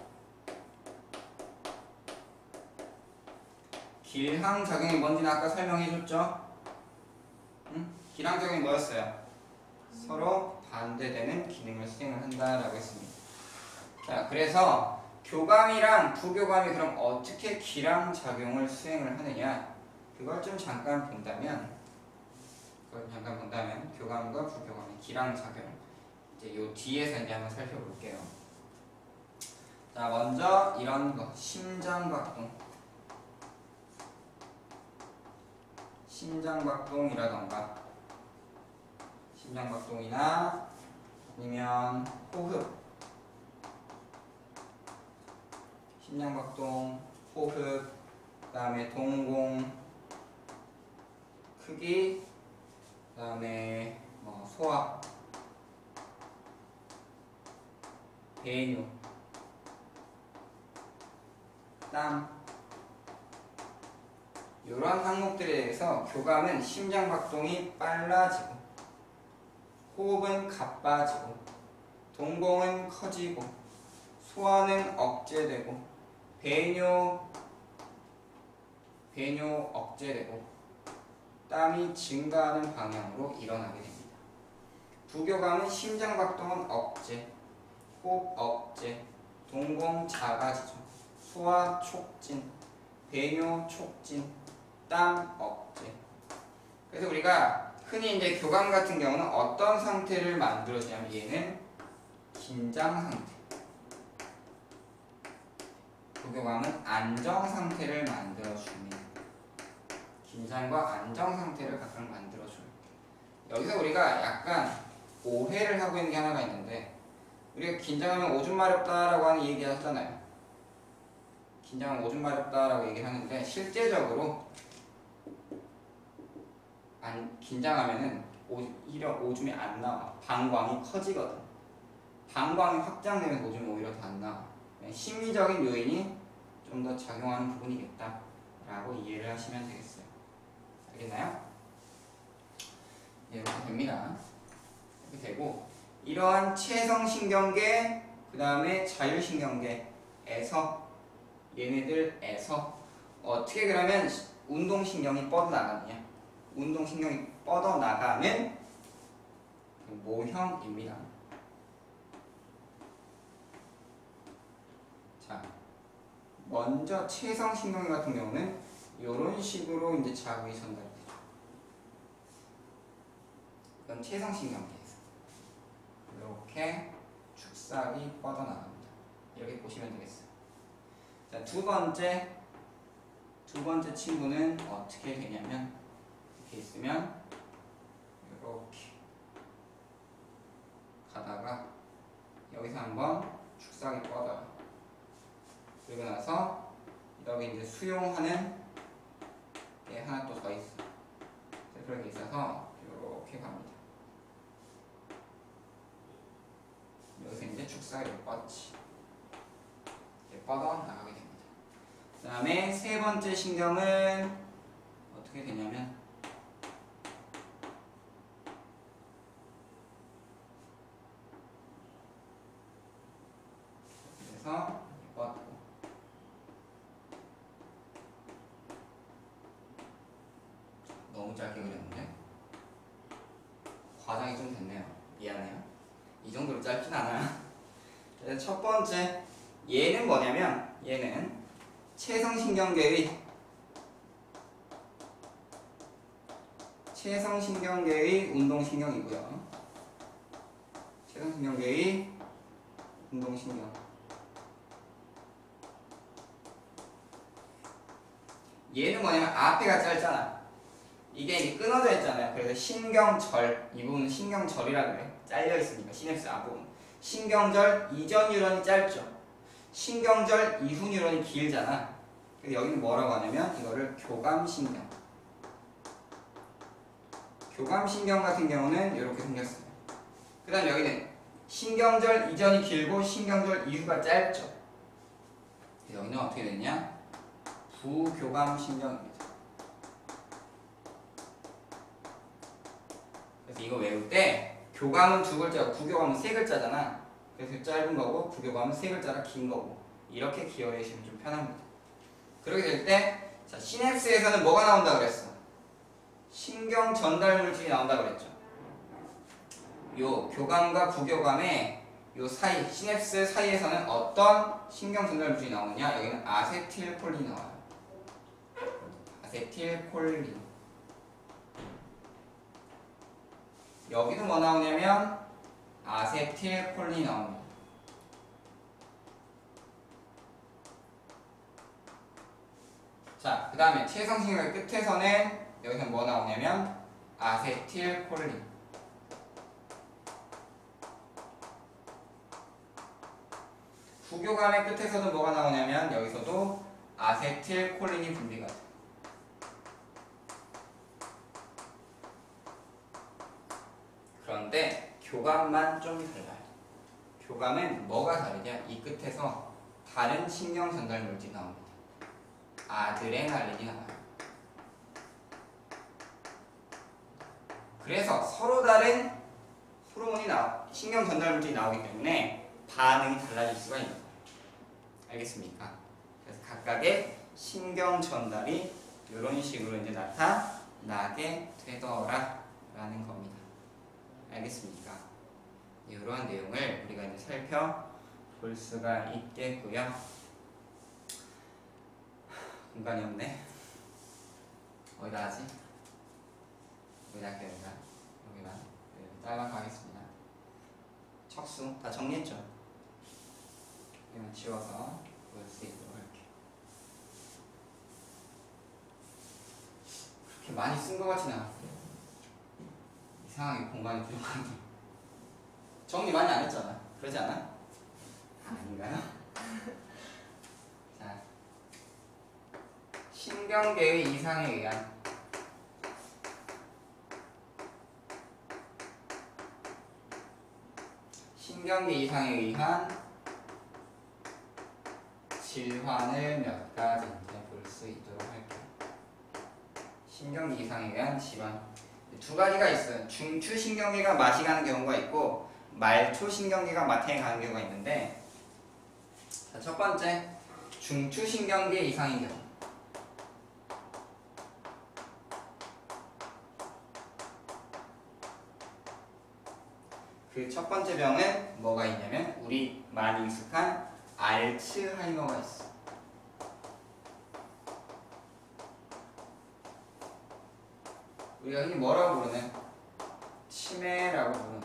[SPEAKER 1] 길항작용이 뭔지는 아까 설명해줬죠? 응? 길항작용이 뭐였어요? 서로 반대되는 기능을 수행을 한다라고 했습니다. 자, 그래서 교감이랑 부교감이 그럼 어떻게 길항작용을 수행을 하느냐? 그걸 좀 잠깐 본다면, 그걸 잠깐 본다면 교감과 부교감의 길항작용, 이제 요 뒤에서 이제 한번 살펴볼게요. 자, 먼저 이런 거, 심장박동. 심장박동이라던가, 심장박동이나 아니면 호흡. 심장박동, 호흡, 그 다음에 동공 크기, 그 다음에 뭐 소화, 배뇨, 땀, 이런 항목들에 대해서 교감은 심장박동이 빨라지고, 호흡은 가빠지고, 동공은 커지고, 소화는 억제되고, 배뇨, 배뇨 억제되고, 땀이 증가하는 방향으로 일어나게 됩니다. 부교감은 심장박동은 억제, 호흡 억제, 동공 작아지죠. 소화 촉진, 배뇨 촉진, 땀 억제. 그래서 우리가 흔히 이제 교감 같은 경우는 어떤 상태를 만들어주냐면 얘는 긴장 상태. 부교감은 안정 상태를 만들어줍니다. 긴장 긴장과 안정 상태를 각각 만들어줘요. 여기서 우리가 약간 오해를 하고 있는 게 하나가 있는데, 우리가 긴장하면 오줌 마렵다라고 하는 얘기 하잖아요. 긴장하면 오줌 마렵다라고 얘기를 하는데, 실제적으로 안, 긴장하면은 오히려 오줌이 안 나와. 방광이 커지거든. 방광이 확장되면서 오줌이 오히려 더 안 나와. 심리적인 요인이 좀 더 작용하는 부분이겠다 라고 이해를 하시면 되겠어요. 알겠나요? 네, 이렇게 됩니다. 이렇게 되고, 이러한 체성신경계, 그 다음에 자율신경계에서, 얘네들에서 어떻게 그러면 운동신경이 뻗어나가느냐. 운동신경이 뻗어나가면 모형입니다. 자, 먼저 체성신경 같은 경우는 이런 식으로 이제 자극이 전달이 되죠. 이건 체성신경계에서 이렇게 축삭이 뻗어나갑니다. 이렇게 보시면 되겠어요. 자, 두 번째 두 번째 친구는 어떻게 되냐면, 이렇게 있으면 이렇게 가다가 여기서 한번 축삭이 뻗어요. 그리고 나서 여기 이제 수용하는 게 하나 또 더 있어. 그렇게 있어서 이렇게 갑니다. 여기서 이제 축삭이 뻗지. 이렇게 뻗어 나가게 됩니다. 그 다음에 세 번째 신경은 어떻게 되냐면, 그래서 뻗고, 너무 짧게 그렸는데 과장이 좀 됐네요. 미안해요. 이 정도로 짧진 않아요. 그래서 첫 번째, 얘는 뭐냐면, 얘는 체성신경계의 체성신경계의 운동신경이고요. 체성신경계의 운동신경. 얘는 뭐냐면 앞에가 짧잖아. 이게 이제 끊어져 있잖아요. 그래서 신경절, 이 부분은 신경절이라 그래. 잘려 있으니까 시냅스 앞부분. 신경절 이전 뉴런이 짧죠. 신경절 이후 뉴런이 길잖아. 그래서 여기는 뭐라고 하냐면 이거를 교감신경. 교감신경 같은 경우는 이렇게 생겼어요. 그 다음 여기는 신경절 이전이 길고 신경절 이후가 짧죠. 여기는 어떻게 됐냐? 부교감신경입니다. 그래서 이거 외울 때 교감은 두 글자고 부교감은 세 글자잖아. 그래서 짧은 거고 부교감은 세 글자라 긴 거고, 이렇게 기억하시면 좀 편합니다. 그렇게 될 때, 자, 시냅스에서는 뭐가 나온다 그랬어? 신경 전달 물질이 나온다 그랬죠. 요 교감과 부교감의 요 사이, 시냅스 사이에서는 어떤 신경 전달 물질이 나오느냐? 여기는 아세틸콜린이 나와요. 아세틸콜린. 여기도 뭐 나오냐면 아세틸콜린이 나옵니다. 자, 그 다음에 체성신경의 끝에서는 여기서 뭐 나오냐면 아세틸콜린. 부교감의 끝에서도 뭐가 나오냐면 여기서도 아세틸콜린이 분비가 돼요. 그런데 교감만 좀 달라요. 교감은 뭐가 다르냐? 이 끝에서 다른 신경 전달 물질이 나옵니다. 아드레날린이 나와요. 그래서 서로 다른 호르몬이 나, 신경 전달 물질이 나오기 때문에 반응이 달라질 수가 있는 거예요. 알겠습니까? 그래서 각각의 신경 전달이 이런 식으로 이제 나타나게 되더라라는 겁니다. 알겠습니까? 이러한 내용을 우리가 이제 살펴볼 수가 있겠고요. 공간이 없네. 어디다 하지? 어디다 할게요? 여기만. 네, 짧아서 하겠습니다. 척수 다 정리했죠? 그냥 지워서 볼 수 있도록 할게요. 그렇게 그렇게 많이 쓴 것 같지는 않았어요. 이상하게 공간이 부족한데. 정리 많이 안 했잖아. 그러지 않아? 아닌가요? 자, 신경계의 이상에 의한 신경계 이상에 의한 질환을 몇 가지 볼 수 있도록 할게요. 신경계 이상에 의한 질환 두 가지가 있어요. 중추신경계가 맛이 가는 경우가 있고 말초신경계가 마탱이 가는 경우가 있는데, 자, 첫 번째 중추신경계 이상인 경우. 그 첫 번째 병은 뭐가 있냐면 우리 많이 익숙한 알츠하이머가 있어. 우리가 흔히 뭐라고 부르는? 치매라고 부르는.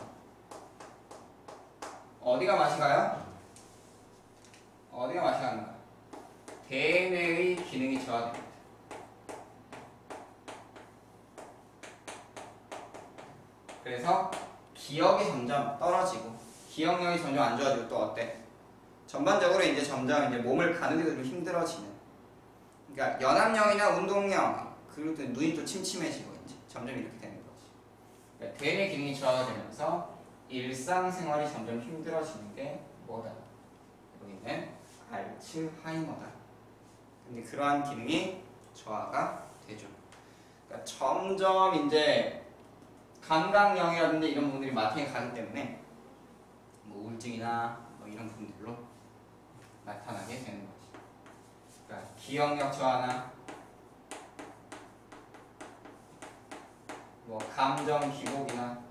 [SPEAKER 1] 어디가 맛이 가요? 어디가 맛이 가는가? 대뇌의 기능이 저하됩니다. 그래서 기억이 점점 떨어지고 기억력이 점점 안 좋아지고 또 어때? 전반적으로 이제 점점 이제 몸을 가누기도 좀 힘들어지는. 그러니까 연합력이나 운동력 그리고 또 눈이 또 침침해지고 이제 점점 이렇게 되는 거지. 그러니까 대뇌 기능이 저하가 되면서 일상생활이 점점 힘들어지는 게 뭐다? 여기는 알츠하이머다. 근데 그러한 기능이 저하가 되죠. 그러니까 점점 이제 감각력이라든지 이런 부분들이 마탱이 가기 때문에 뭐 우울증이나 뭐 이런 부분들로 나타나게 되는 거지. 그러니까 기억력 저하나 뭐 감정 기복이나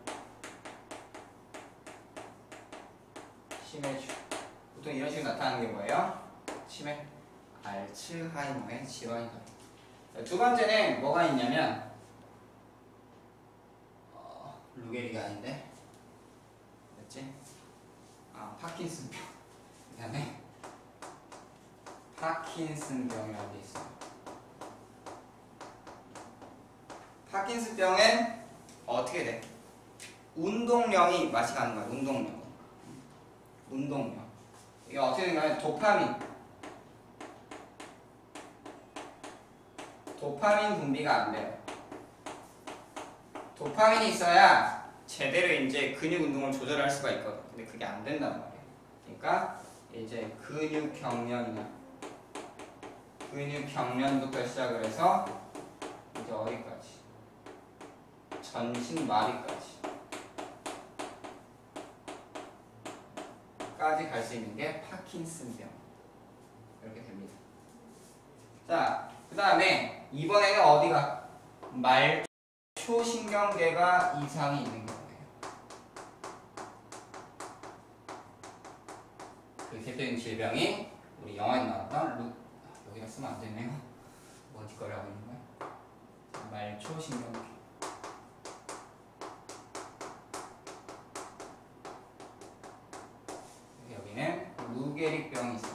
[SPEAKER 1] 치매, 보통 이런 식으로 나타나는 게 뭐예요? 치매, 알츠하이머의 질환이다. 두 번째는 뭐가 있냐면 루게리가 아닌데 뭐였지? 아, 파킨슨병. 그 다음에 파킨슨병이라는 게 있어요. 파킨슨병은 어떻게 돼? 운동량이 맛이 가는 거야. 운동량. 운동량. 이게 어떻게 되냐면 도파민. 도파민 분비가 안 돼요. 도파민이 있어야 제대로 이제 근육 운동을 조절할 수가 있거든. 근데 그게 안 된단 말이에요. 그러니까 이제 근육 경련이나 근육 경련부터 시작을 해서 이제 어디까지? 전신 마비까지 까지 갈 수 있는 게 파킨슨병. 이렇게 됩니다. 자, 그 다음에 이번에는 어디가? 말 초신경계가 이상이 있는 경우예요. 그 대표적인 질병이 우리 영화에 나왔던 루, 여기다 쓰면 안 되네요. 어디 거라고 있는 거야? 말초신경계. 여기는 루게릭병이 있어요.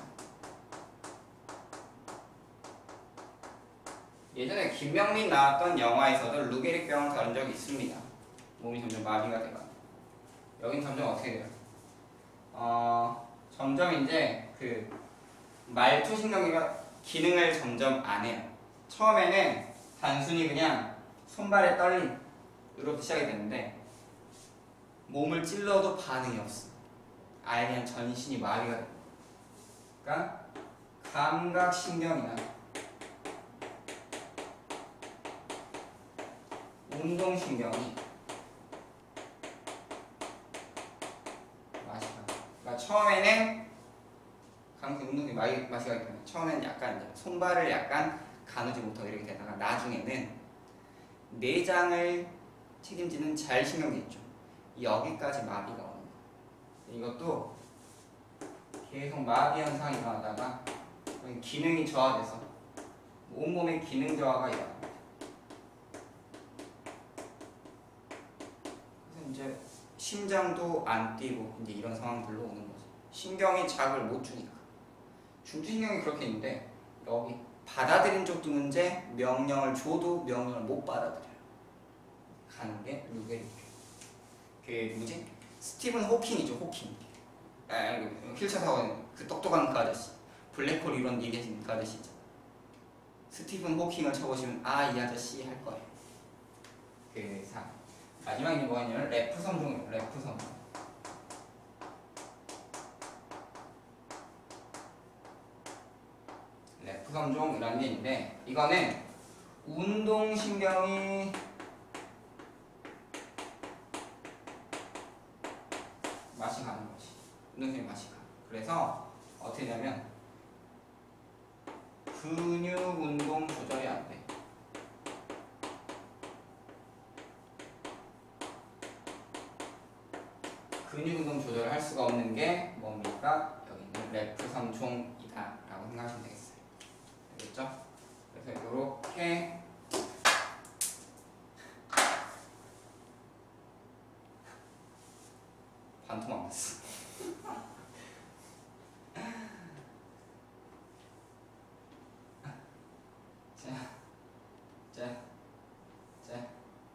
[SPEAKER 1] 예전에 김명민 나왔던 영화에서도 루게릭병을 다룬 적이 있습니다. 몸이 점점 마비가 돼가. 여긴 점점 어떻게 돼요? 어, 점점 이제 그 말초신경계가 기능을 점점 안 해요. 처음에는 단순히 그냥 손발의 떨림으로 시작이 되는데 몸을 찔러도 반응이 없어. 아예 그냥 전신이 마비가 돼요. 그러니까 감각신경이나 운동신경이 맛이 가. 그러니까 처음에는 감각 운동이 맛이 가기 때문에 처음에는 약간 이제 손발을 약간 가누지 못하고 이렇게 되다가 나중에는 내장을 책임지는 자율신경계 있죠. 여기까지 마비가 오는 거예요. 이것도 계속 마비 현상이 일어나다가 기능이 저하돼서 온몸의 기능 저하가 일어납니다. 그래서 이제 심장도 안 뛰고 이제 이런 상황들로 오는 거죠. 신경이 자극을 못 주니까. 중추신경이 그렇게 있는데 여기 받아들인 쪽도 문제, 명령을 줘도 명령을 못 받아들여요. 가는 게 루게리교. 그 뭐지? 스티븐 호킹이죠, 호킹. 아, 휠체어 사고 그 똑똑한 그 아저씨. 블랙홀 이론 얘기하신 그 아저씨 있잖아. 스티븐 호킹을 쳐보시면 아, 이 아저씨 할 거예요. 그 사. 마지막에 뭐가 있냐면 래프 섬종이에요. 래프 섬종. 래프 섬종이라는 게 있는데 이거는 운동신경이 맛이 가는 거지. 운동신경이 맛이 가. 그래서 어떻게 되냐면 근육 운동 조절이 안 돼. 근육 운동 조절을 할 수가 없는 게 뭡니까? 여기 있는 래프 섬종이다 라고 생각하시면 되겠어요. 알겠죠? 그래서 이렇게 반토막 났어. 자, 자, 자.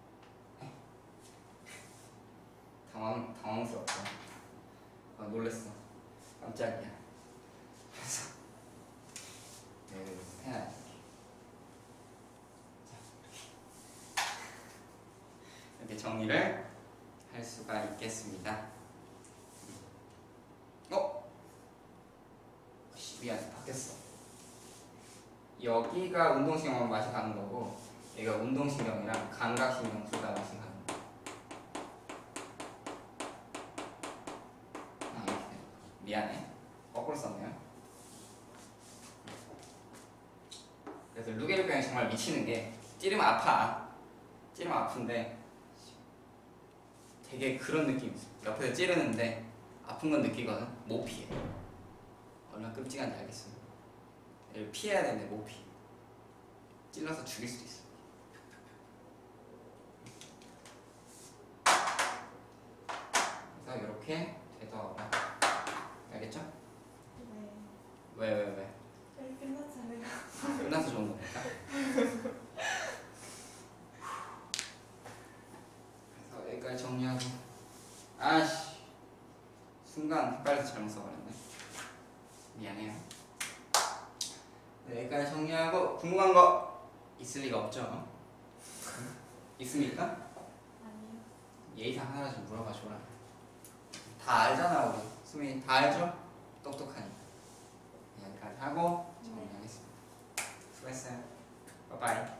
[SPEAKER 1] 당황, 당황스럽다. 아, 놀랬어. 깜짝이야. 그래서 네, 해놔야지. 이렇게 정리를 할 수가 있겠습니다. 어? 씨, 미안, 바뀌었어. 여기가 운동신경 맛이 가는 거고, 여기가 운동신경이랑 감각신경 둘 다 맛이 가는 거. 미안해. 거꾸로 썼네요. 그래서 루게리병이 정말 미치는 게 찌르면 아파. 찌르면 아픈데 되게 그런 느낌이 있어. 옆에서 찌르는데 아픈 건 느끼거든. 못 피해. 얼마나 끔찍한지 알겠어. 얘를 피해야 되는데 못 피해. 찔러서 죽일 수도 있어. 그래서 이렇게 되더라. 알겠죠?
[SPEAKER 2] 네.
[SPEAKER 1] 왜, 왜, 왜?
[SPEAKER 2] 빨리 끝났잖아요.
[SPEAKER 1] 아, 끝나서 좋은 겁니까? 그래서 여기까지 정리하고. 아씨, 순간 헷갈려서 잘못 써버렸네. 미안해요. 네, 여기까지 정리하고 궁금한 거 있을 리가 없죠? 있습니까?
[SPEAKER 2] 아니요.
[SPEAKER 1] 예의상 하나 좀 물어봐 줘라. 다 알잖아 우리 수민이. 다 알죠? 똑똑하니까. 여기까지 하고 정리하겠습니다. 수고했어요. 바이바이.